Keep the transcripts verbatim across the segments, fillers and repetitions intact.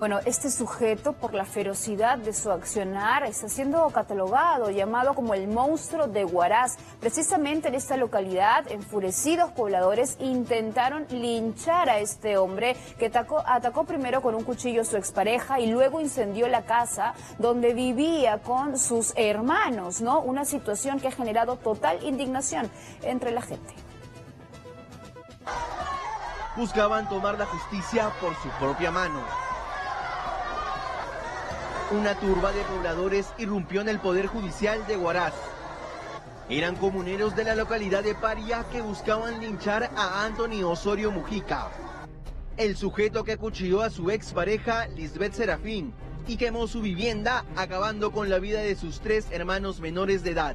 Bueno, este sujeto, por la ferocidad de su accionar, está siendo catalogado, llamado como el monstruo de Huaraz. Precisamente en esta localidad, enfurecidos pobladores intentaron linchar a este hombre que atacó, atacó primero con un cuchillo a su expareja y luego incendió la casa donde vivía con sus hermanos, ¿no? Una situación que ha generado total indignación entre la gente. Buscaban tomar la justicia por su propia mano. Una turba de pobladores irrumpió en el Poder Judicial de Huaraz. Eran comuneros de la localidad de Paria que buscaban linchar a Anthony Osorio Mujica, el sujeto que acuchilló a su expareja Lisbeth Serafín y quemó su vivienda, acabando con la vida de sus tres hermanos menores de edad.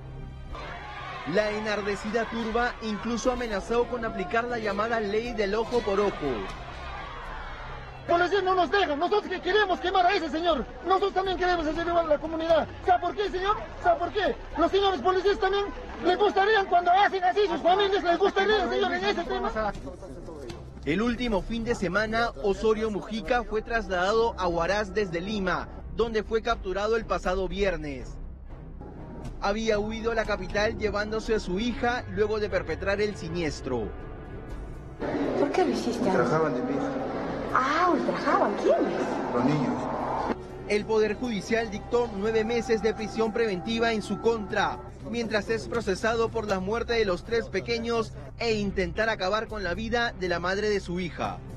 La enardecida turba incluso amenazó con aplicar la llamada ley del ojo por ojo. Policía no nos dejan, nosotros que queremos quemar a ese señor, nosotros también queremos hacer a la comunidad. ¿Sabe por qué, señor? ¿Sabe por qué? Los señores policías también les gustaría cuando hacen así, sus familias les gustaría, señor, en ese tema. El último fin de semana, Osorio Mujica fue trasladado a Huaraz desde Lima, donde fue capturado el pasado viernes. Había huido a la capital llevándose a su hija luego de perpetrar el siniestro. ¿Por qué lo hiciste? Trabajaban de pija. Ah, ultrajaban, ¿quiénes? Los niños. El Poder Judicial dictó nueve meses de prisión preventiva en su contra, mientras es procesado por la muerte de los tres pequeños e intentar acabar con la vida de la madre de su hija.